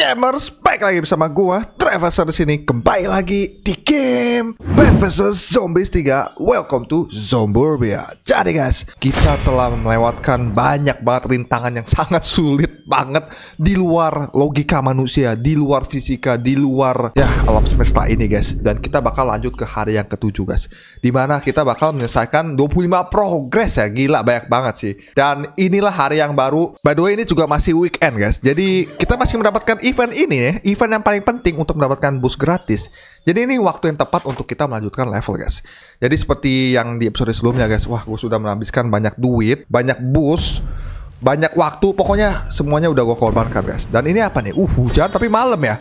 Gamers, baik lagi bersama gua Travis di sini, kembali lagi di game Plants vs Zombies 3. Welcome to Zomburbia. Jadi guys, kita telah melewatkan banyak banget rintangan yang sangat sulit banget di luar logika manusia, di luar fisika, di luar ya alam semesta ini guys. Dan kita bakal lanjut ke hari yang ke-7 guys, dimana kita bakal menyelesaikan 25 progres ya. Gila, banyak banget sih. Dan inilah hari yang baru. By the way, ini juga masih weekend guys, jadi kita masih mendapatkan event ini ya, event yang paling penting untuk mendapatkan boost gratis. Jadi ini waktu yang tepat untuk kita melanjutkan level guys. Jadi seperti yang di episode sebelumnya guys, wah gue sudah menghabiskan banyak duit, banyak boost, banyak waktu, pokoknya semuanya udah gue korbankan guys. Dan ini apa nih? Hujan tapi malam ya.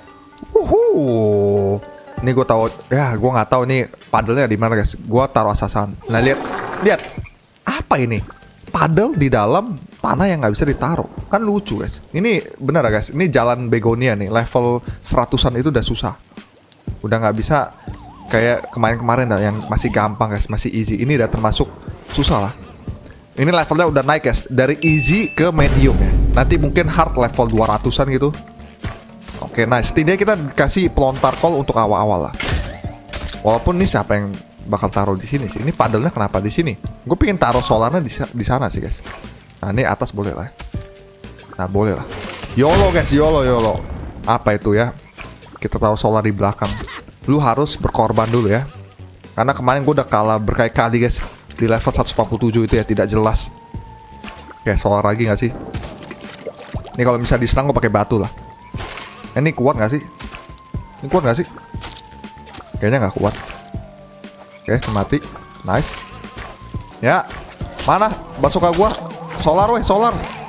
Ini gue tahu ya, gue nggak tahu nih padelnya di mana guys. Gue taruh asasan. Nah lihat apa ini? Padel di dalam tanah yang nggak bisa ditaruh, kan lucu guys. Ini benar guys, ini jalan begonia nih, level 100-an itu udah susah, udah nggak bisa kayak kemarin-kemarin yang masih gampang guys, masih easy. Ini udah termasuk susah lah. Ini levelnya udah naik guys, dari easy ke medium ya. Nanti mungkin hard level 200-an gitu. Oke, nice. Setidaknya kita kasih pelontar call untuk awal-awal lah. Walaupun ini siapa yang bakal taruh di sini sih? Ini padelnya kenapa di sini? Gue pengen taruh solarnya di sana sih guys. Nah ini atas boleh lah. Nah boleh lah. YOLO guys, YOLO. Apa itu ya? Kita taruh solar di belakang. Lu harus berkorban dulu ya. Karena kemarin gue udah kalah berkali-kali guys di level 147 itu ya, tidak jelas. Oke, solar lagi nggak sih? Ini kalau bisa diserang gue pakai batu lah. Ini kuat nggak sih? Ini kuat nggak sih? Kayaknya nggak kuat. Oke, mati. Nice. Ya, mana bazooka gua? Solar weh, solar.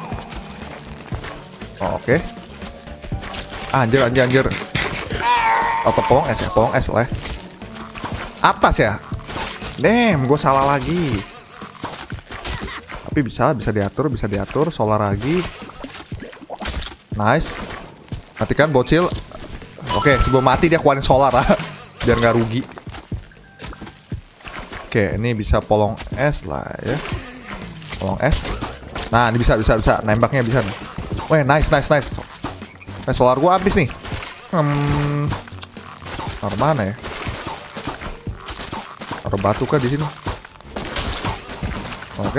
Oh, oke. Anjir. Atau polong es lah. Atas ya. Damn, gua salah lagi. Tapi bisa diatur. Solar lagi. Nice. Matikan bocil. Oke, sebelum mati dia keluarin solar lah. Biar nggak rugi. Oke, ini bisa polong es lah ya. Polong es. Nah, ini bisa. Nembaknya bisa nih. Weh, nice. Solar gua habis nih. Taruh mana ya? Taruh batu kah di sini? Oke,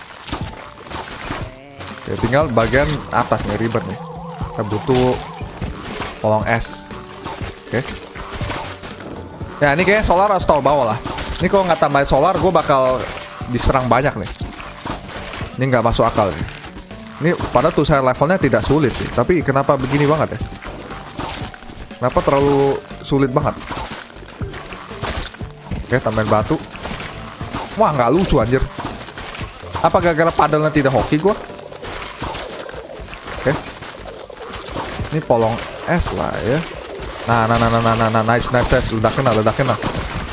tinggal bagian atas nih, ribet nih. Kita butuh polong es. Oke. Ya, ini kayaknya solar harus taruh bawah lah. Ini kalau nggak tambahin solar, gue bakal diserang banyak nih. Ini nggak masuk akal nih. Ini padahal tuh saya levelnya tidak sulit sih, tapi kenapa begini banget ya? Kenapa terlalu sulit banget? Oke, tambahin batu. Wah, nggak lucu anjir. Apa gara-gara padelnya tidak hoki gue? Oke. Ini polong es lah ya. Nah, nice. Ledakin lah.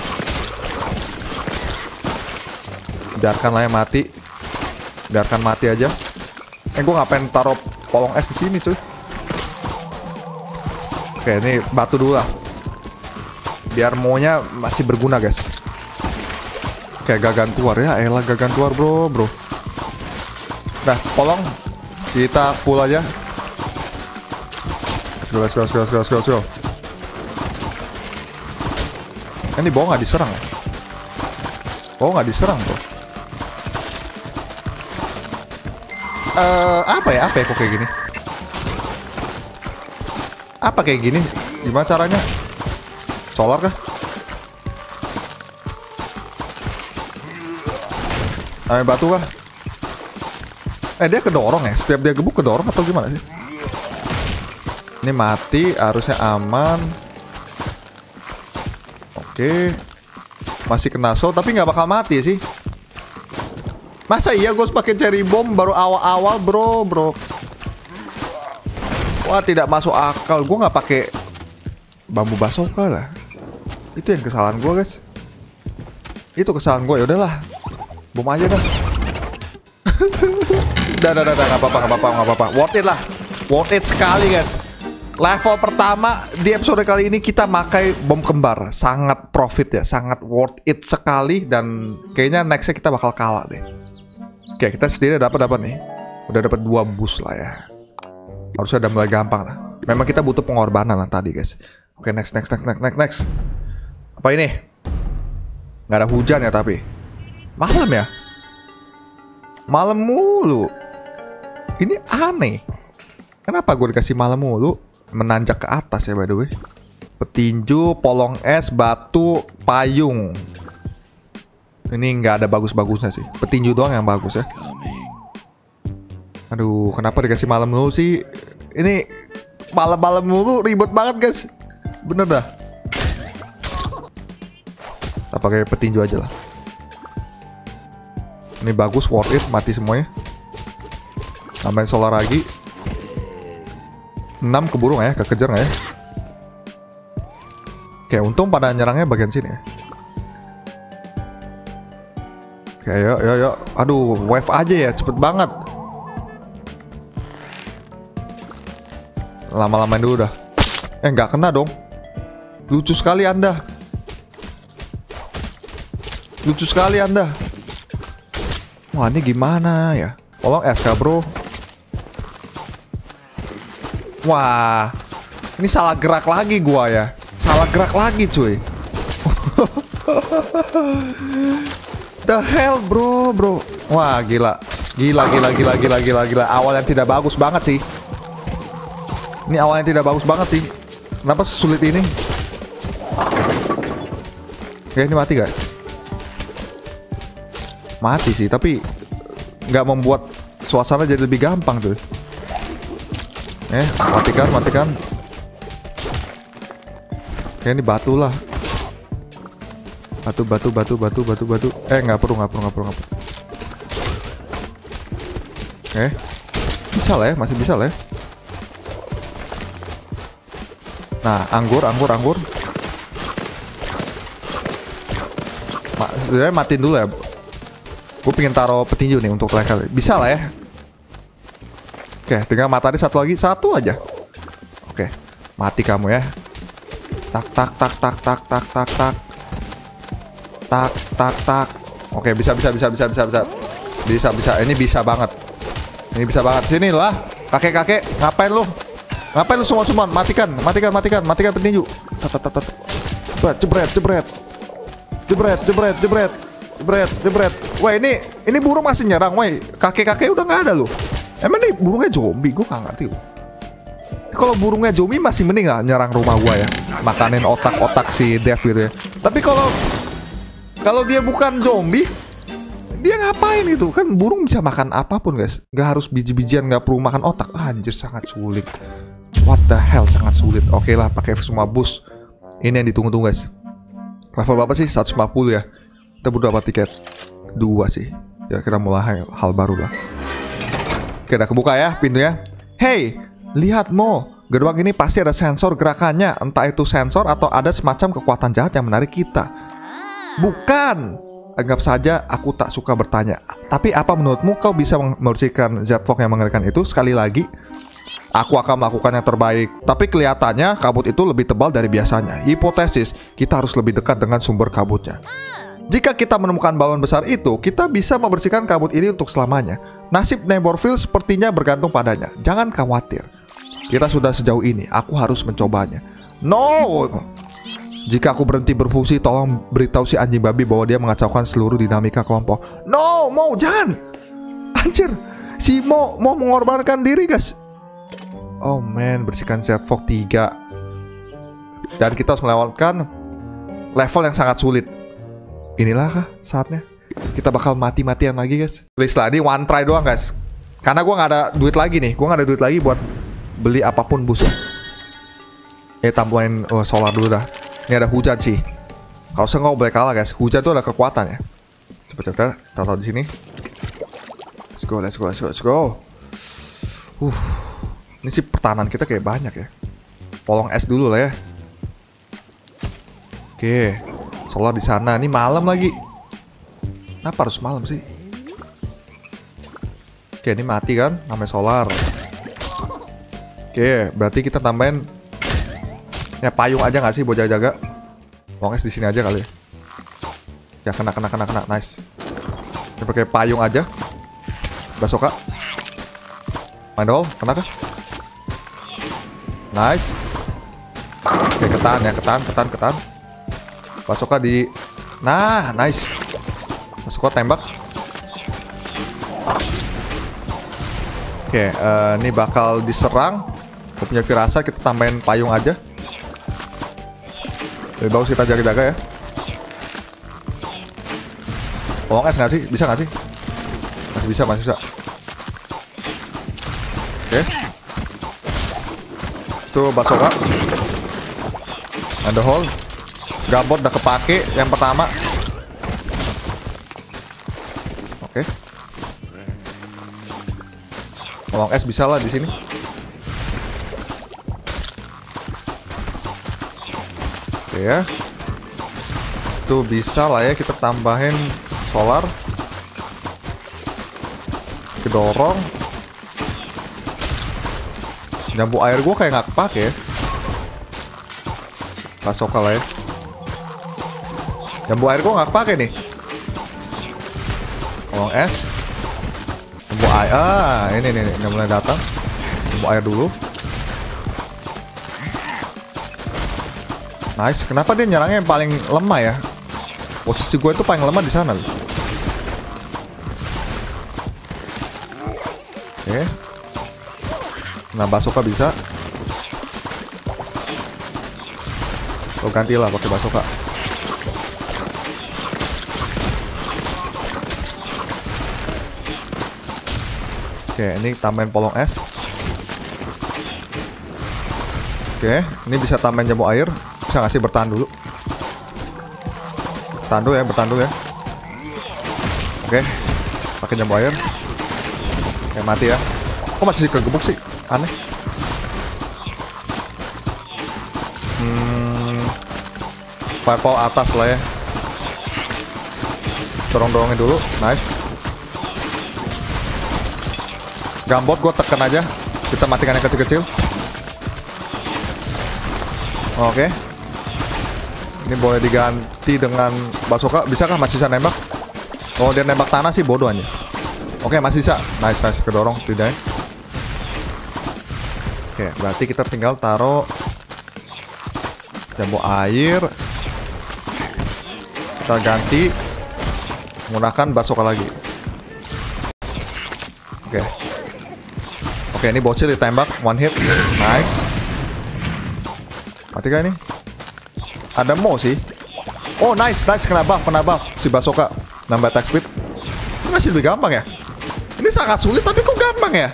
Biarkan lah ya mati. Biarkan mati aja. Gue ngapain taruh polong es di sini cuy? Oke, ini batu dulu lah. Biar maunya masih berguna guys. Oke, gagantuar ya. Elah gagantuar bro. Nah, polong kita full aja. Let's go. Ini bawah nggak diserang ya? Bawah nggak diserang bro. Apa ya kok kayak gini? Apa kayak gini? Gimana caranya? Solar kah? Batu kah? Dia kedorong ya? Setiap dia gebuk kedorong atau gimana sih? Ini mati, harusnya aman. Oke. Masih kena soul, tapi nggak bakal mati sih. Masa iya gue pakai cherry bomb baru awal-awal bro. Wah, tidak masuk akal. Gue nggak pakai bambu bazooka lah. Itu yang kesalahan gue guys. Itu kesalahan gue. Ya udahlah, bom aja dah. Udah, nggak apa-apa. Worth it lah. Worth it sekali guys. Level pertama di episode kali ini kita pakai bom kembar. Sangat profit ya, sangat worth it sekali. Dan kayaknya nextnya kita bakal kalah deh. Oke, kita sendiri dapat nih. Udah dapat 2 boost lah ya. Harusnya udah mulai gampang lah. Memang kita butuh pengorbanan lah tadi guys. Oke, next. Apa ini? Nggak ada hujan ya tapi. Malam ya? Malam mulu. Ini aneh. Kenapa gue dikasih malam mulu? Menanjak ke atas ya by the way. Petinju, polong es, batu, payung. Ini nggak ada bagus-bagusnya sih. Petinju doang yang bagus ya. Aduh, kenapa dikasih malam mulu sih? Ini malam-malam mulu ribet banget guys. Bener dah. Kita pakai petinju aja lah. Ini bagus, worth it, mati semuanya. Tambahin solar lagi. 6 keburu nggak ya? Kekejar nggak ya? Oke, untung pada nyerangnya bagian sini ya. Oke, yuk. Aduh, wave aja ya, cepet banget. Lama-lamain dulu dah. Nggak kena dong. Lucu sekali Anda. Wah, ini gimana ya? Tolong SK bro. Wah, ini salah gerak lagi gua ya. Salah gerak lagi cuy. The hell bro. Wah, gila. Awal yang tidak bagus banget sih. Ini awalnya tidak bagus banget sih. Kenapa sulit ini? Oke, ini mati gak? Mati sih, tapi nggak membuat suasana jadi lebih gampang tuh. Matikan. Oke, ini batu lah. Batu. Nggak perlu. Oke. Bisa lah ya, masih bisa lah ya. Nah, anggur. Sebenarnya matiin dulu ya. Gue pengen taruh petinju nih untuk terakhir kali. Bisa lah ya. Oke, tinggal matahari satu lagi. Satu aja. Oke, mati kamu ya. Tak. Oke, bisa. Ini bisa banget. Sini lah. Kakek, ngapain lu semua? Matikan petinju. Jebret. Wah, ini burung masih nyerang, woi. Kakek udah nggak ada loh. Emang nih burungnya zombie? Gue nggak ngerti loh. Kalau burungnya zombie masih mending lah nyerang rumah gua ya. Makanin otak si Dev gitu ya. Tapi kalau dia bukan zombie, dia ngapain itu? Kan burung bisa makan apapun guys. Nggak harus biji-bijian, nggak perlu makan otak. Anjir, sangat sulit. What the hell, sangat sulit. Oke lah, pakai semua boost. Ini yang ditunggu-tunggu guys. Level berapa sih? 150 ya. Kita butuh dapat tiket 2 sih. Ya, kita mulai hal baru lah. Oke, udah kebuka ya pintunya. Hey, lihat Mo. Gerbang ini pasti ada sensor gerakannya. Entah itu sensor atau ada semacam kekuatan jahat yang menarik kita. Bukan. Anggap saja aku tak suka bertanya. Tapi apa menurutmu kau bisa membersihkan Z-Fog yang mengerikan itu? Sekali lagi, aku akan melakukan yang terbaik. Tapi kelihatannya kabut itu lebih tebal dari biasanya. Hipotesis, kita harus lebih dekat dengan sumber kabutnya. Jika kita menemukan balon besar itu, kita bisa membersihkan kabut ini untuk selamanya. Nasib Neighborville sepertinya bergantung padanya. Jangan khawatir. Kita sudah sejauh ini, aku harus mencobanya. No! Jika aku berhenti berfungsi, tolong beritahu si anjing babi bahwa dia mengacaukan seluruh dinamika kelompok. No, Mo, jangan! Anjir, si Mo mau mengorbankan diri, guys. Oh man, bersihkan Z-Fog 3. Dan kita harus melewatkan level yang sangat sulit. Inilah kah saatnya? Kita bakal mati-matian lagi guys. Please lah, ini one try doang guys. Karena gue gak ada duit lagi nih. Gue gak ada duit lagi buat beli apapun bus. Tambahin solar dulu dah. Ini ada hujan sih. Kalau saya nggak boleh kalah guys. Hujan tuh ada kekuatan ya. Cepet-cepet, taruh di sini. Let's go. Ini sih pertahanan kita kayak banyak ya. Polong es dulu lah ya. Oke. Solar di sana. Ini malam lagi. Kenapa harus malam sih? Oke, ini mati kan? Namanya solar. Oke, berarti kita tambahin ya payung aja nggak sih buat jaga-jaga? Polong es di sini aja kali ya. Ya kena. Nice. Kita pakai payung aja. Basoka. Main dol, kena kah? Nice. Oke, ketan ya, ketan. Basoka di... Nah, nice. Basoka tembak. Oke, ini bakal diserang. Gue punya firasa, kita tambahin payung aja. Lebih bagus kita jaga-jaga ya. Polong es nggak sih? Bisa nggak sih? Masih bisa. Oke. Itu Basoka. Ada hole. Gambot udah kepake yang pertama. Oke. Polong es bisa lah di sini. Oke ya. Itu bisa lah ya, kita tambahin solar. Kita dorong. Nyambu air gue kayak nggak kepake ya. Basoka lah ya. Nyambu air gue nggak kepake nih. Kolong es. Nyambu air. Ini nih udah mulai datang. Nyambu air dulu. Nice. Kenapa dia nyerangnya yang paling lemah ya? Posisi gue itu paling lemah di sana. Oke. Nah, Basoka bisa. Oh, gantilah pakai Basoka. Oke, ini tambahin polong es. Oke, ini bisa tambahin jamu air. Bisa ngasih bertahan dulu. Bertahan dulu ya. Oke, pakai jamu air. Oke, mati ya. Kok masih kegebuk sih? Aneh. Fireball atas lah ya. Dorong-dorongin dulu. Nice. Gambot gue tekan aja. Kita matikan yang kecil-kecil. Oke. Ini boleh diganti dengan Basoka. Bisakah? Masih bisa nembak? Oh, dia nembak tanah sih, bodoh aja. Oke, masih bisa. Nice. Kedorong. Tidak. Oke, berarti kita tinggal taruh jamu air. Kita ganti menggunakan Basoka lagi. Oke, ini bocil ditembak one hit. Nice. Mati gak ini? Ada Mo sih. Oh, nice. Kena buff si Basoka. Nambah attack speed. Ini masih lebih gampang ya? Ini sangat sulit tapi kok gampang ya?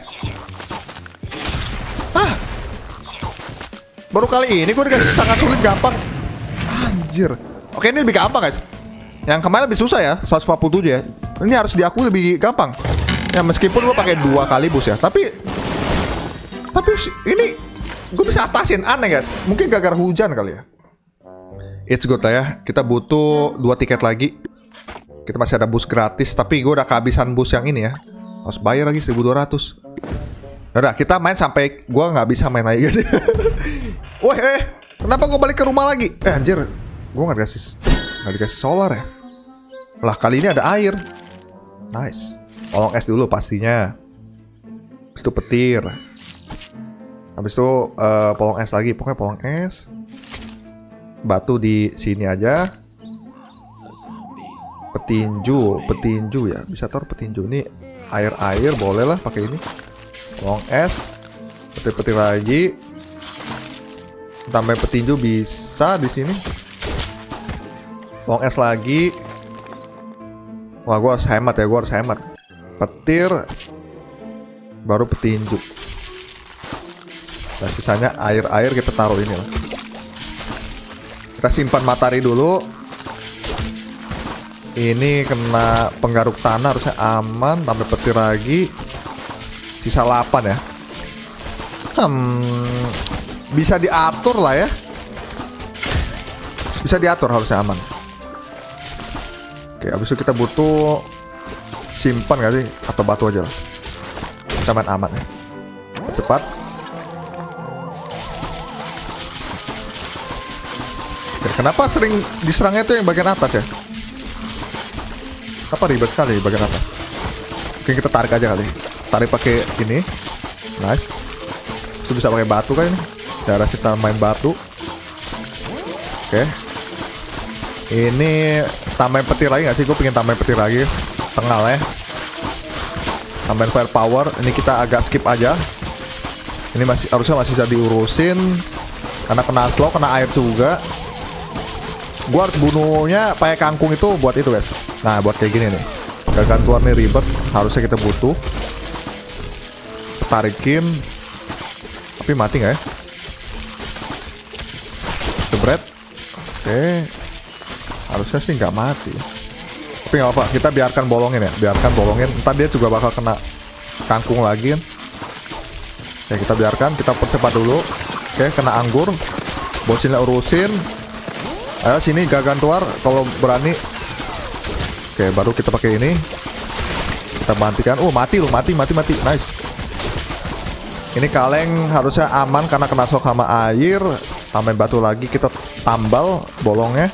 Baru kali ini gue dikasih sangat sulit gampang. Anjir. Oke, ini lebih gampang guys. Yang kemarin lebih susah ya, 147 ya. Ini harus diakui lebih gampang. Ya meskipun gue pakai 2 kali bus ya, tapi ini gue bisa atasin. Aneh guys. Mungkin gara-gara hujan kali ya. It's good lah ya. Kita butuh 2 tiket lagi. Kita masih ada bus gratis, tapi gue udah kehabisan bus yang ini ya. Harus bayar lagi 1.200. Udah, kita main sampai gue nggak bisa main lagi guys. Weh, kenapa gue balik ke rumah lagi? Anjir, gue nggak dikasih solar ya. Lah, kali ini ada air. Nice. Polong es dulu pastinya. Habis itu petir. Habis itu polong es lagi. Pokoknya polong es. Batu di sini aja. Petinju ya. Bisa taruh petinju. Ini air boleh lah pakai ini. Polong es, petir-petir lagi, tambah petinju bisa di sini. Polong es lagi. Wah, gue harus hemat ya, Petir, baru petinju. Dan sisanya air kita taruh ini lah. Kita simpan matahari dulu. Ini kena penggaruk tanah harusnya aman. Tambah petir lagi. Sisa 8 ya. Bisa diatur lah ya. Bisa diatur, harusnya aman. Oke, abis itu kita butuh simpan gak sih? Atau batu aja lah. Kita main aman ya. Cepat. Oke, kenapa sering diserangnya tuh yang bagian atas ya? Apa ribet sekali bagian atas? Oke, kita tarik aja kali. Tarik pakai ini. Nice. Itu bisa pakai batu kan ini. Daerah si tambahin batu. Oke. Ini tambahin petir lagi nggak sih? Gue pengen tambahin petir lagi. Tengah lah ya. Tambahin fire power. Ini kita agak skip aja. Ini harusnya masih bisa diurusin. Karena kena slow, kena air juga. Gua harus bunuhnya pakai kangkung itu buat itu guys. Nah buat kayak gini nih. Gargantuar nih ribet. Harusnya kita butuh. Tarikin. Tapi mati nggak ya? Jebret. Oke. Harusnya sih nggak mati. Tapi nggak apa-apa. Kita biarkan bolongin ya. Biarkan bolongin. Ntar dia juga bakal kena kangkung lagi kan. Oke kita biarkan. Kita percepat dulu. Oke kena anggur. Bocilnya urusin. Ayo sini Gargantuar kalau berani. Oke baru kita pakai ini. Kita bantikan. Mati loh, mati. Nice. Ini kaleng harusnya aman karena kena shock sama air. Tambahin batu lagi, kita tambal bolongnya.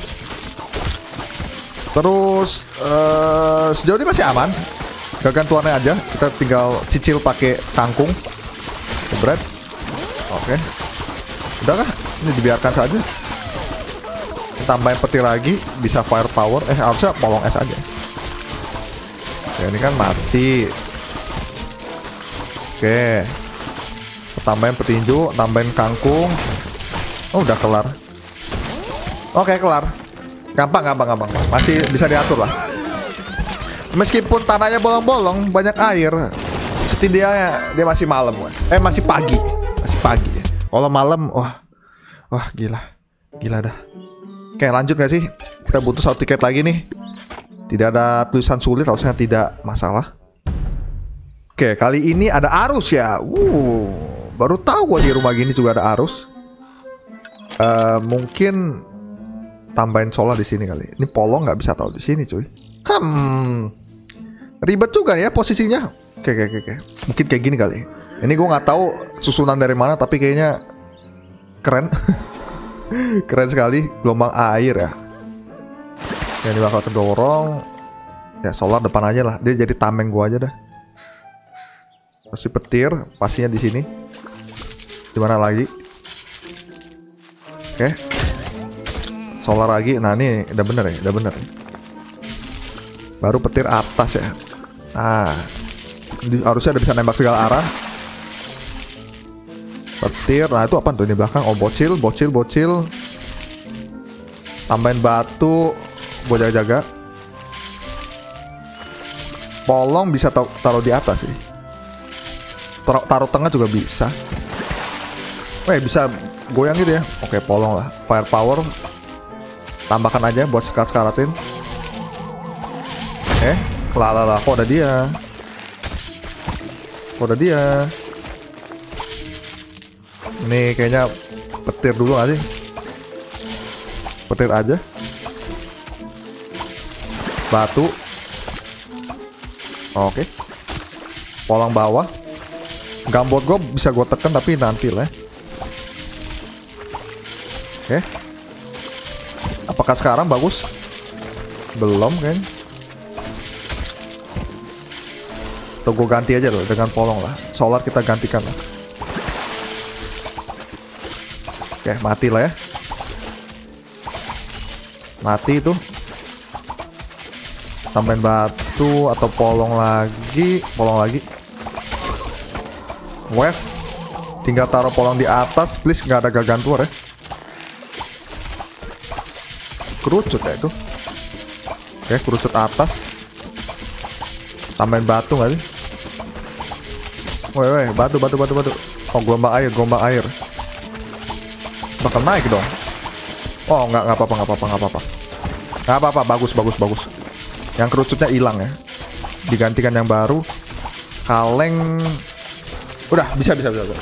Terus sejauh ini masih aman. Gargantuarnya aja. Kita tinggal cicil pakai kangkung. Bread. Oke. Udah kah? Ini dibiarkan saja. Tambahin petir lagi, bisa fire power. Harusnya polong es aja. Oke, ini kan mati. Oke. Tambahin petinju, tambahin kangkung. Udah kelar. Oke, kelar. Gampang. Masih bisa diatur lah. Meskipun tanahnya bolong-bolong, banyak air. Setidaknya dia masih malam, masih pagi. Kalau malam, wah gila dah. Oke lanjut gak sih? Kita butuh 1 tiket lagi nih. Tidak ada tulisan sulit, harusnya tidak masalah. Oke kali ini ada arus ya. Baru tahu gua di rumah gini juga ada arus. Mungkin tambahin solar di sini kali. Ini polong nggak bisa tahu di sini cuy. Ribet juga ya posisinya. Oke. Mungkin kayak gini kali. Ini gua nggak tahu susunan dari mana tapi kayaknya keren. Keren sekali, gelombang air ya. Ini bakal kedorong. Ya solar depan aja lah. Dia jadi tameng gua aja dah. Kasih petir, pastinya di sini. Dimana lagi? Oke. Solar lagi. Nah ini udah bener ya, Baru petir atas ya. Nah, harusnya udah bisa nembak segala arah. Petir, nah itu apa tuh di belakang? Bocil. Tambahin batu, buat jaga-jaga. Polong bisa taruh di atas sih. Taruh tengah juga bisa. Bisa goyang gitu ya. Oke, polong lah. Fire power. Tambahkan aja buat sekat-sekaratin. Kok ada dia. Ini kayaknya petir dulu gak sih? Petir aja. Batu. Oke. Polong bawah. Gambot gue bisa gue tekan tapi nanti lah. Oke. Apakah sekarang bagus? Belum kan? Tuh gue ganti aja loh dengan polong lah. Solar kita gantikan lah. Oke, mati lah ya. Mati itu. Tambahin batu atau polong lagi. Wave. Tinggal taruh polong di atas. Please nggak ada Gargantuar ya. Kerucut ya itu. Oke, kerucut atas. Tambahin batu nggak sih? Batu. Gelombang air. Bakal naik dong. Nggak apa-apa. Bagus. Yang kerucutnya hilang ya. Digantikan yang baru. Kaleng. Udah, bisa.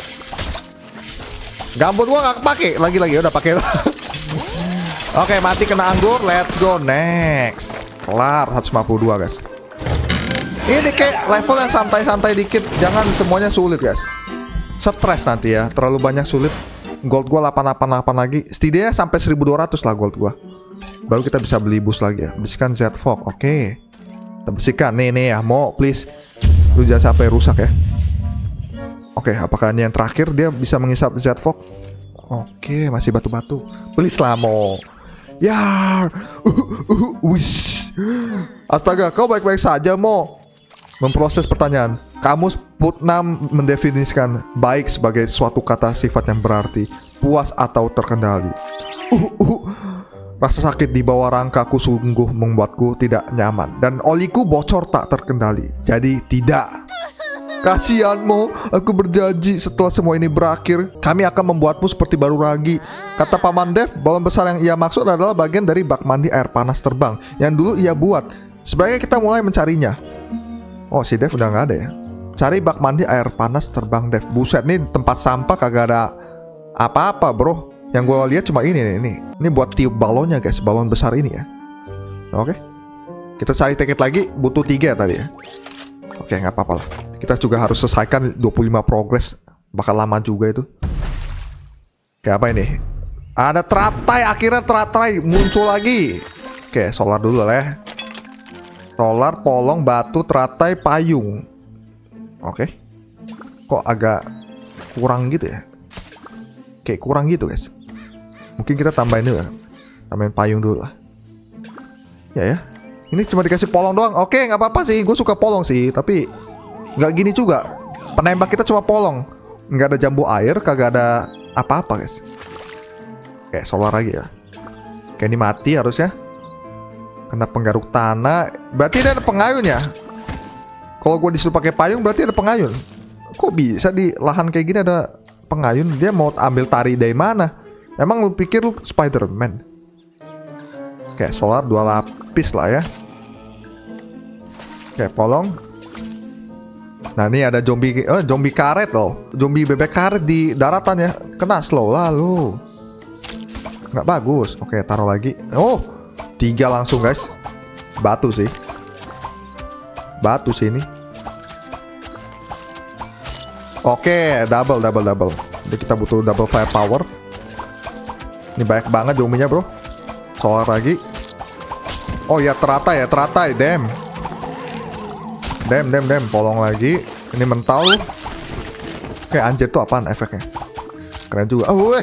Gambut gua nggak pakai. Lagi udah pakai. Oke, mati kena anggur. Let's go next. Kelar 152 guys. Ini kayak level yang santai-santai dikit. Jangan semuanya sulit guys. Stres nanti ya. Terlalu banyak sulit. Gold gua 888 lagi. Setidaknya sampai 1200 lah gold gua. Baru kita bisa beli boost lagi ya. Bersihkan Z-Fog. Oke. Kita bersihkan. Nih ya. Mau please. Lu jangan sampai rusak ya. Oke. Apakah ini yang terakhir? Dia bisa menghisap Z-Fog. Oke, masih batu-batu. Please lah, Mo. Ya. Wish. Astaga, kau baik-baik saja, Mo. Memproses pertanyaan. Kamus Putnam mendefinisikan baik sebagai suatu kata sifat yang berarti puas atau terkendali. Rasa sakit di bawah rangkaku sungguh membuatku tidak nyaman dan oliku bocor tak terkendali. Jadi tidak. Kasihan Mo, aku berjanji setelah semua ini berakhir, kami akan membuatmu seperti baru lagi. Kata Paman Dev, balon besar yang ia maksud adalah bagian dari bak mandi air panas terbang yang dulu ia buat. Sebaiknya kita mulai mencarinya. Oh, si Dev udah nggak ada ya. Cari bak mandi air panas terbang, Dev. Buset, nih tempat sampah kagak ada apa-apa, bro. Yang gue lihat cuma ini nih. Ini buat tiup balonnya, guys. Balon besar ini ya. Oke. Kita cari tiket lagi. Butuh 3 tadi ya. Oke, nggak apa-apa lah. Kita juga harus selesaikan 25 progress. Bakal lama juga itu. Oke, apa ini? Ada teratai. Akhirnya teratai muncul lagi. Oke, solar dulu lah ya. Solar, polong, batu, teratai, payung. Oke. Kok agak kurang gitu ya? Kayak kurang gitu, guys. Mungkin kita tambahin dulu ya. Tambahin payung dulu lah. Ya. Ini cuma dikasih polong doang. Oke, nggak apa-apa sih. Gue suka polong sih. Tapi nggak gini juga. Penembak kita cuma polong. Nggak ada jambu air. Kagak ada apa-apa, guys. Oke, solar lagi ya. Oke, ini mati harusnya. Kena penggaruk tanah. Berarti ada pengayun ya. Kalau gue disuruh pakai payung berarti ada pengayun. Kok bisa di lahan kayak gini ada pengayun? Dia mau ambil tari dari mana? Emang lu pikir lu Spider-Man? Oke, solar 2 lapis lah ya. Oke, polong. Nah, ini ada zombie karet loh. Zombie bebek karet di daratan ya. Kena slow lah lu. Nggak bagus. Oke, taruh lagi. Oh, 3 langsung, guys. Batu sih. Batu sih ini. Oke, double. Jadi kita butuh double firepower. Ini banyak banget zombinya, bro. Solar lagi. Oh ya, teratai. Damn. Polong lagi. Ini mental. Oke, anjir tuh apaan efeknya? Keren juga. Weh.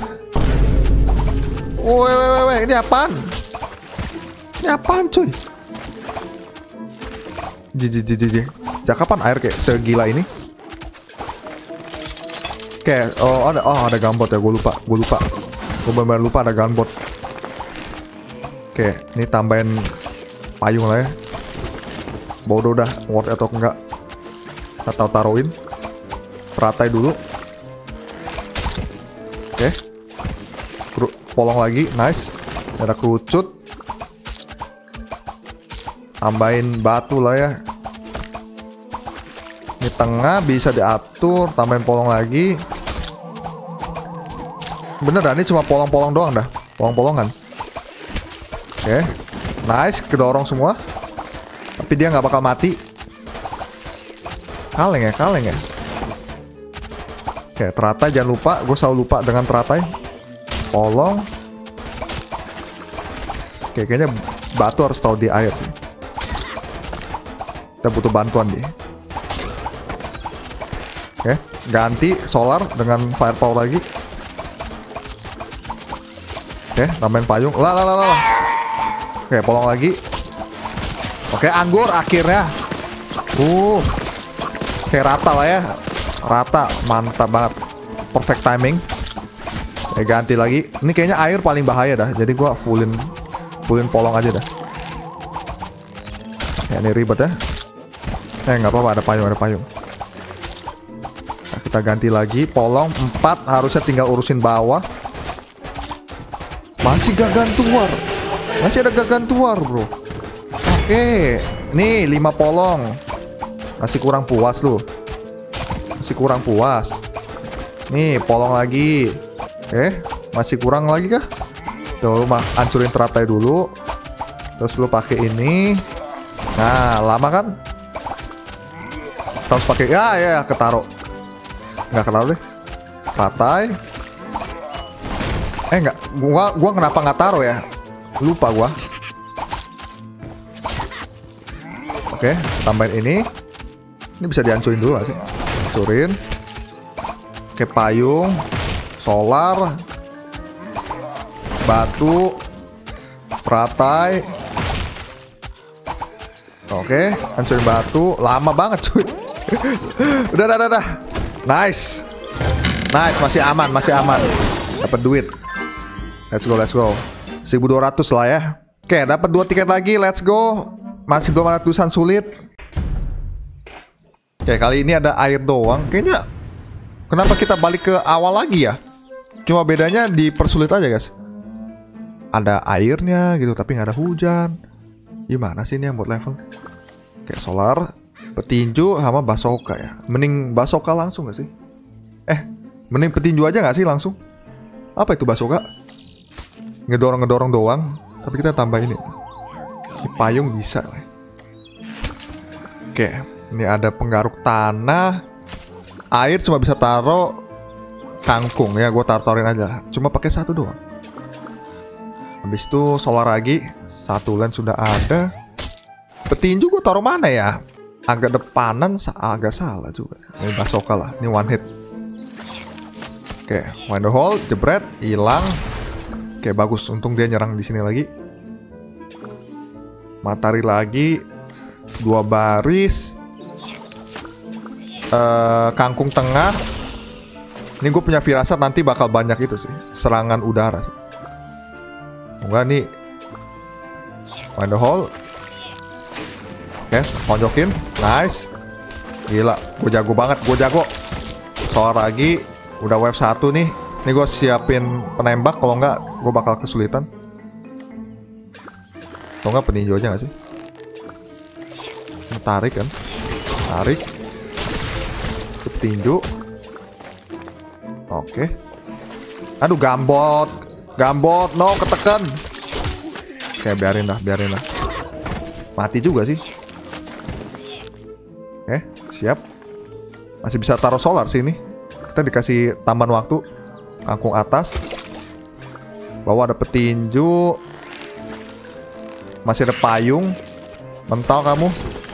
Ini apaan? Ini apaan, cuy? Ya kapan air kayak segila ini? Oke, ada gunbot ya, gue lupa. Gue bener-bener lupa ada gunbot. Oke, ini tambahin payung lah ya. Bodoh dah, worth atau enggak. Kita taruhin. Teratai dulu. Oke. Polong lagi, nice. Ada kerucut. Tambahin batu lah ya. Ini tengah bisa diatur. Tambahin polong lagi. Bener dah, ini cuma polong-polong doang dah. Polong-polongan. Oke, nice, kedorong semua. Tapi dia nggak bakal mati. Kaleng ya. Oke, teratai jangan lupa. Gue selalu lupa dengan teratai. Polong. Oke, kayaknya batu harus tahu di air sih. Kita butuh bantuan dia. Oke, ganti solar dengan firepower lagi. Oke, tambahin payung. Lah. Oke, polong lagi. Oke, anggur akhirnya. Oke, rata lah ya. Rata, mantap banget. Perfect timing. Oke, ganti lagi. Ini kayaknya air paling bahaya dah. Jadi gua fullin polong aja dah. Ya, ini ribet ya. Nggak apa-apa, ada payung. Nah, kita ganti lagi. Polong 4, harusnya tinggal urusin bawah. Masih gagan tuar. Masih ada gagan tuar, bro. Oke, nih 5 polong. Masih kurang puas lu. Nih, polong lagi. Oke, masih kurang lagi kah? Tuh, lu hancurin teratai dulu. Terus lu pakai ini. Nah, lama kan? Kita harus pakai ya, ketaruh. Nggak ketaruh deh. Teratai. Enggak, gua kenapa nggak taruh ya? Lupa gua. Oke, tambahin ini. Ini bisa dihancurin dulu gak sih? Hancurin. Oke, payung, solar. batu, peratai. Oke, hancurin batu. Lama banget cuy. Udah. Nice. Masih aman. Dapat duit. Let's go. 1.200 lah ya. Oke, dapat 2 tiket lagi. Let's go. Masih belum ada tulisan sulit. Oke, kali ini ada air doang. Kayaknya kenapa kita balik ke awal lagi ya? Cuma bedanya dipersulit aja guys. Ada airnya gitu, tapi nggak ada hujan. Gimana sih ini yang buat level? Kayak solar, petinju, sama basoka ya. Mending basoka langsung gak sih? Mending petinju aja gak sih langsung? Apa itu basoka? Ngedorong doang. Tapi kita tambah ini. Ini payung bisa. Oke, ini ada penggaruk tanah. Air cuma bisa taruh kangkung ya, gue taruhin aja. Cuma pakai 1 doang. Habis itu solar lagi. 1 lane sudah ada. Petinju gue taruh mana ya? Agak depanan, agak salah juga. Ini basoka lah, ini one hit. Oke, wind the hole, jebret, hilang. Oke, bagus. Untung dia nyerang di sini lagi. Matahari lagi. 2 baris. Kangkung tengah. Ini gue punya firasat nanti bakal banyak itu sih, serangan udara sih. Enggak nih. Wind the hole. Oke, tonjokin. Nice. Gila, gue jago banget, Soal lagi. Udah wave 1 nih. Ini gue siapin penembak, kalau enggak gue bakal kesulitan. Kalau enggak peninju aja gak sih? Tarik kan. Tarik. Petinju. Oke. Aduh, gambot, no, ketekan. Oke, biarin lah. Mati juga sih. Siap. Masih bisa taruh solar sini. Kita dikasih tambahan waktu. Kangkung atas. Bawah ada petinju. Masih ada payung. Mental kamu.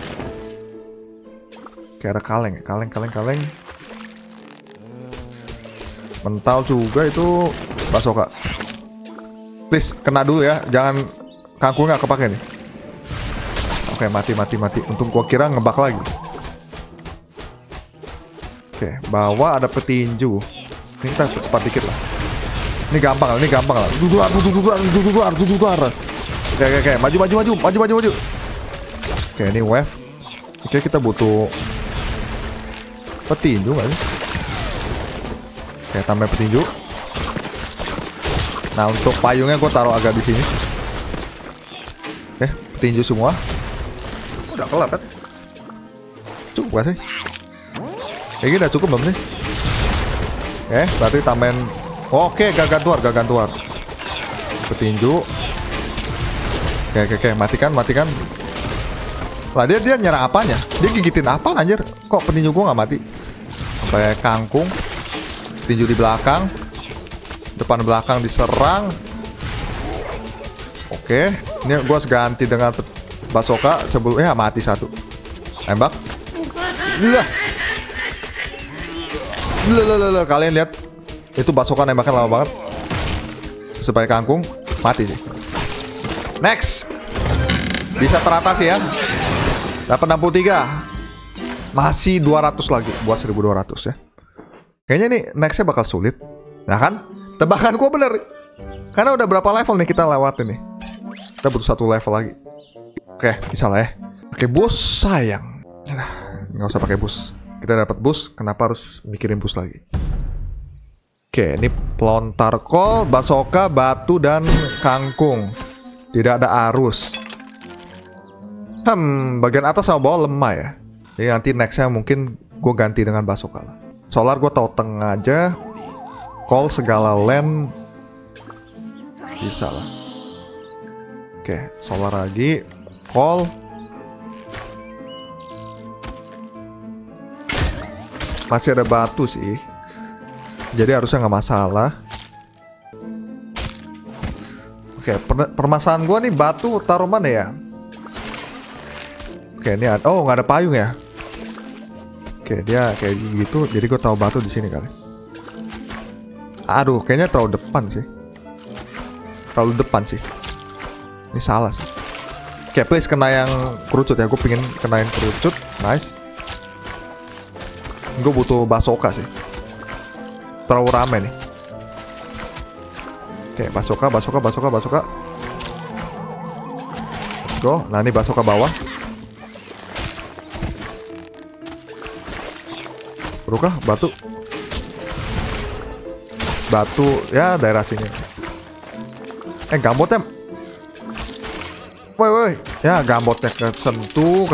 Kayak ada kaleng. Mental juga itu basoka. Please, kena dulu ya. Jangan kangkung nggak kepake nih. Oke, mati. Untung gua kira ngebak lagi. Oke, bawah ada petinju. Ini kita cepat dikit lah. Ini gampang lah. Duduar. Oke. Maju. Oke, ini wave. Oke, kita butuh petinju nggak sih? Oke, tambah petinju. Nah, untuk payungnya gue taruh agak di sini. Oke, petinju semua. Udah kelar kan? Cukup gak sih? Ini udah cukup belum sih? Oke, berarti tambahin. Oke, gagantuar. Petinju. Oke, matikan. Lah dia nyerang apanya? Dia gigitin apa anjir? Kok petinju gue nggak mati? Sampai kangkung. Tinju di belakang. Depan belakang diserang. Oke. Ini gue ganti dengan basoka sebelumnya mati 1. Tembak. Kalian lihat. Itu basoka nembaknya lama banget. Supaya kangkung mati sih. Next. Bisa teratasi ya. Dapat 63. Masih 200 lagi buat 1.200 ya. Kayaknya nih nextnya bakal sulit. Nah kan? Tebakan gue bener. Karena udah berapa level nih kita lewatin nih. Kita butuh 1 level lagi. Oke, bisa lah ya. Pakai bus sayang. Nggak usah pakai bus. Kita dapat bus, kenapa harus mikirin bus lagi? Oke, ini pelontar kol, basoka, batu, dan kangkung. Tidak ada arus. Bagian atas sama bawah lemah ya. Jadi nanti nextnya mungkin gue ganti dengan basoka lah. Solar gue tahu tengah aja. Call segala land bisa lah. Oke, solar lagi. Call. Masih ada batu sih. Jadi harusnya nggak masalah. Oke, permasalahan gue nih batu taruh mana ya? Oke, ini ada. Oh, nggak ada payung ya? Oke, dia kayak gitu. Jadi gue taruh batu di sini kali. Aduh, kayaknya terlalu depan sih. terlalu depan sih. Ini salah sih. Oke, please kena yang kerucut ya. Gue pengen kena yang kerucut. Nice. Gue butuh basoka sih. Terlalu rame nih. Oke, basoka. Let's go. Nah, ini basoka bawah. Perukah batu? Batu ya daerah sini. Gambotnya. Woi. Ya gambotnya kesentuh.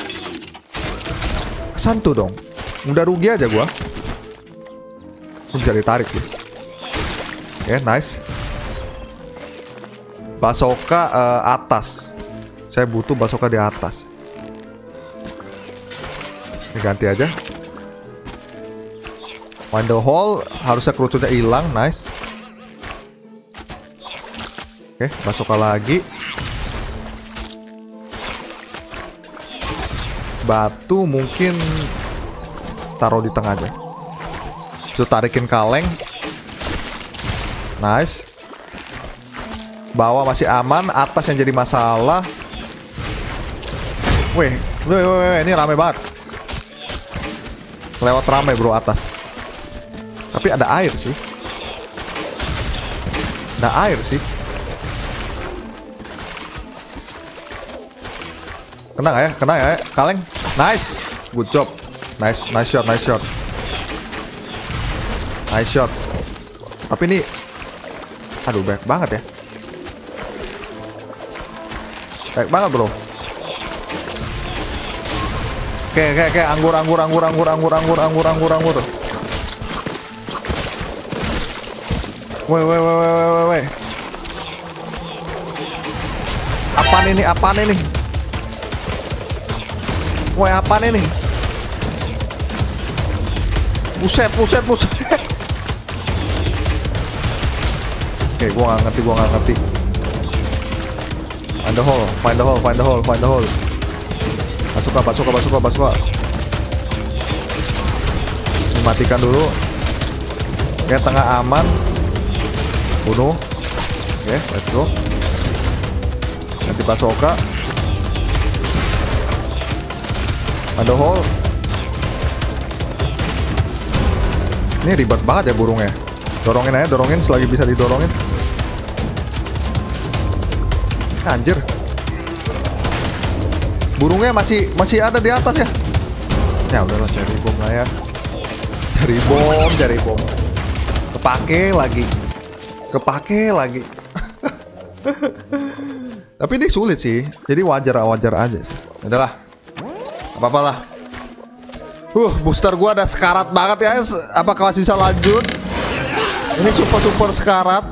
Kesentuh dong. Udah rugi aja gua. Bisa ditarik sih. Oke, nice. Basoka atas. Saya butuh basoka di atas. Ini ganti aja. Find the hole. Harusnya kerucutnya hilang. Nice. Oke, basoka lagi. Batu mungkin taruh di tengah aja. Itu tarikin kaleng. Nice. Bawah masih aman. Atas yang jadi masalah. Weh, ini rame banget. Lewat rame bro atas. Tapi ada air sih. Kena gak ya? Kaleng. Nice. Good job. Nice shot. Tapi ini, aduh banyak banget ya. Banyak banget bro. Oke, anggur. Woi. Apaan ini? Woi, apaan ini? Buset. Oke, gua nggak ngerti. Find the hole. Basoka. Dimatikan dulu. Oke, tengah aman. Bunuh. Oke, let's go. Ganti basoka. Ada hole. Ini ribet banget ya burungnya. Dorongin selagi bisa didorongin. Anjir. Burungnya masih ada di atas ya. Ya udahlah, cari bom lah ya. Cari bom. Kepake lagi. Tapi ini sulit sih. Jadi wajar aja sih. Udahlah. Apa-apalah. Booster gua ada sekarat banget ya. Apakah masih bisa lanjut? Ini super sekarat.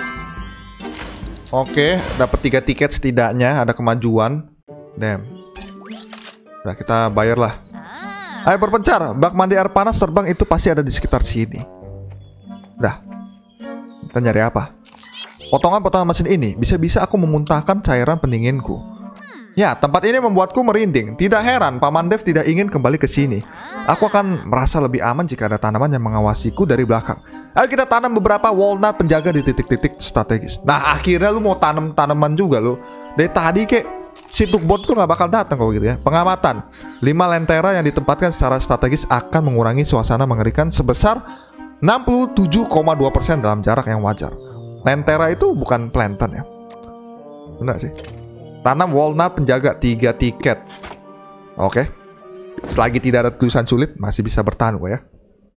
Oke, dapat 3 tiket setidaknya, ada kemajuan. Damn. Udah, kita bayar lah. Ayo berpencar, bak mandi air panas terbang itu pasti ada di sekitar sini. Udah. Kita nyari apa? Potongan-potongan mesin ini bisa-bisa aku memuntahkan cairan pendinginku. Ya, tempat ini membuatku merinding. Tidak heran Paman Dev tidak ingin kembali ke sini. Aku akan merasa lebih aman jika ada tanaman yang mengawasiku dari belakang. Ayo kita tanam beberapa walnut penjaga di titik-titik strategis. Nah, akhirnya lu mau tanam tanaman juga lu. Dari tadi si Tukbot tuh nggak bakal datang kok gitu ya. Pengamatan. 5 lentera yang ditempatkan secara strategis akan mengurangi suasana mengerikan sebesar 67,2% dalam jarak yang wajar. Lentera itu bukan planten ya. Benar sih. Tanam walnut penjaga 3 tiket. Oke. Selagi tidak ada tulisan sulit masih bisa bertahan kok ya.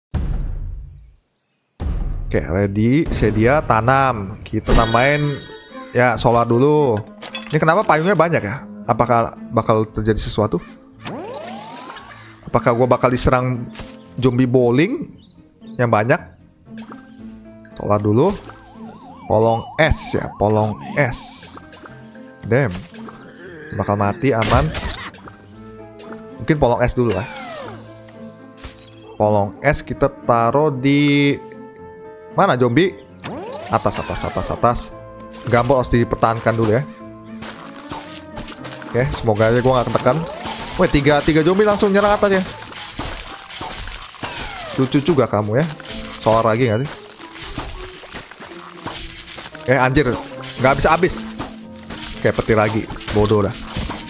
Oke, ready, sedia, tanam. Kita namain ya solar dulu. Ini kenapa payungnya banyak ya? Apakah bakal terjadi sesuatu? Apakah gue bakal diserang zombie bowling yang banyak? Solar dulu. Polong es ya, polong es. Damn. Bakal mati, aman. Mungkin polong es dulu lah. Polong es kita taruh di mana zombie? Atas. Gambar harus dipertahankan dulu ya. Oke, semoga aja gue gak ketekan. Woi, tiga zombie langsung nyerang atas ya. Lucu juga kamu ya. Solar lagi gak sih? Anjir. Nggak habis. Oke, petir lagi. Bodoh dah.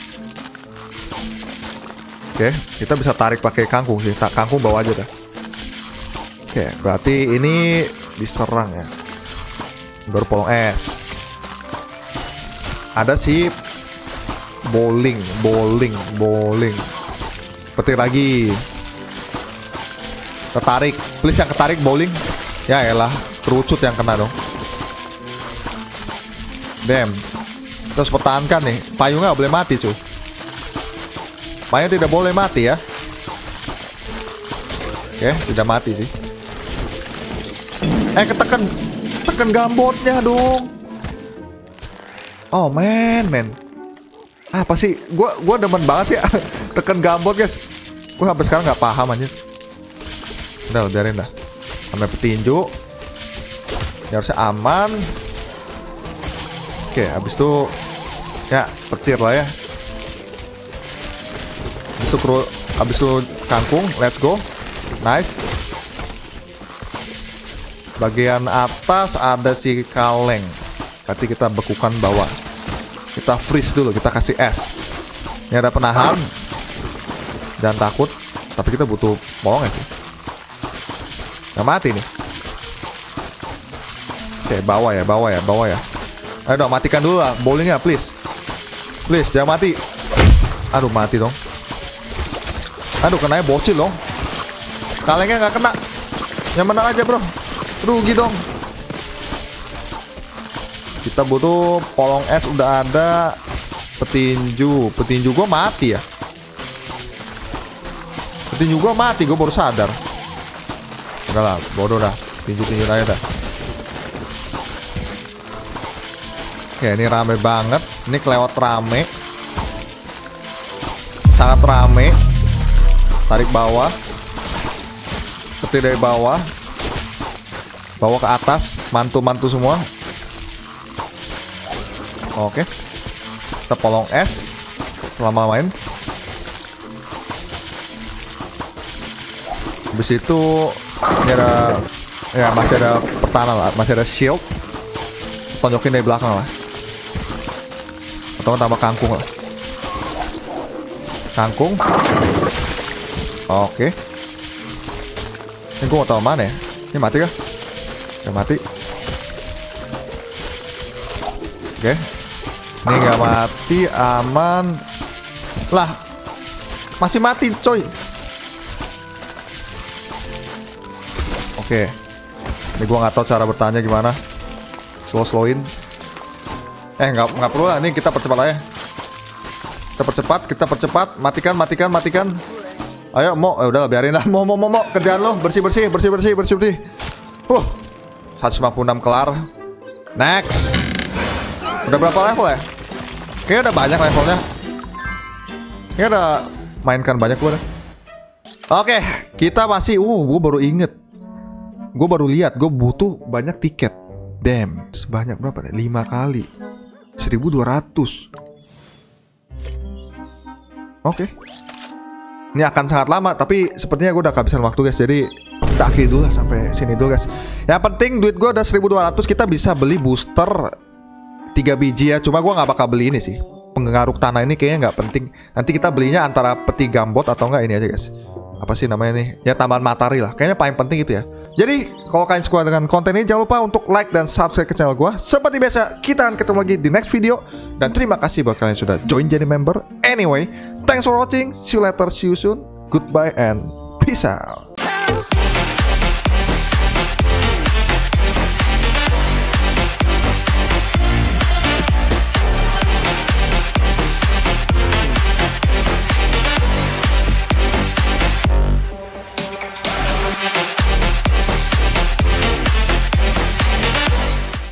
Oke, kita bisa tarik pakai kangkung sih. Kangkung bawa aja dah. Oke, berarti ini diserang ya. Baru polong es. Ada si bowling. Petir lagi. Ketarik, please yang ketarik bowling. Ya elah, kerucut yang kena dong. Damn. Terus pertahankan nih. Payungnya gak boleh mati cuy. Payung tidak boleh mati ya. Oke, tidak mati sih. Tekan gambotnya dong. Oh man. Apa sih? Gua demen banget sih tekan gambot guys. Gua sampai sekarang nggak paham aja. Udah biarin dah. Sampai petinju. Ya harusnya aman. Oke, habis itu ya petir lah ya. Habis itu kangkung, let's go. Nice. Bagian atas ada si kaleng. Berarti kita bekukan bawah. Kita freeze dulu, kita kasih es. Ini ada penahan. Jangan takut. Tapi kita butuh polong ya sih. Nggak mati nih. Oke, bawah ya. Ayo dong, matikan dulu lah bowlingnya, please. Please, jangan mati. Aduh, mati dong. Aduh, kenanya bocil dong. Kalengnya nggak kena. Yang menang aja bro. Rugi dong. Kita butuh polong es udah ada. Petinju gua mati ya. Petinju gua mati, gua baru sadar. Udah lah, bodoh dah. Tinju aja dah. Oke, ini rame banget. Ini kelewat rame. Sangat rame. Tarik bawah. Petir dari bawah. Bawa ke atas. Mantu semua. Oke. Kita polong es selama main. Habis itu ini ada, ya masih ada pertahanan lah, masih ada shield. Tonjokin dari belakang lah. Atau tambah kangkung lah. Kangkung. Oke. Ini gue mau tahu mana ya. Ini mati kah? Gak mati. Oke. Ini gak mati, aman. Lah, masih mati coy. Oke. Ini gue gak tahu cara bertanya gimana. Slowin. Nggak perlu lah. Ini kita percepat aja. Kita percepat. Matikan. Ayo, Mo. Udah biarin lah. Mo. Kerjaan lo. Bersih. 156 kelar. Next. Udah berapa level ya? Kayaknya udah banyak levelnya. Kayaknya udah mainkan banyak gue dah. Oke, kita masih gue baru inget. Gue baru lihat gue butuh banyak tiket. Damn, sebanyak berapa deh? 5 kali 1200. Oke. Ini akan sangat lama, tapi sepertinya gue udah kehabisan waktu guys. Jadi kita akhiri dulu lah sampai sini dulu guys. Yang penting duit gue udah 1200. Kita bisa beli booster 3 biji ya. Cuma gue gak bakal beli ini sih. Pengaruk tanah ini kayaknya nggak penting. Nanti kita belinya antara peti gambot atau enggak ini aja guys. Apa sih namanya nih? Ya tambahan matahari lah. Kayaknya paling penting itu ya. Jadi kalau kalian suka dengan konten ini, jangan lupa untuk like dan subscribe ke channel gue. Seperti biasa, kita akan ketemu lagi di next video. Dan terima kasih buat kalian yang sudah join jadi member. Anyway, thanks for watching. See you later, see you soon. Goodbye and peace out.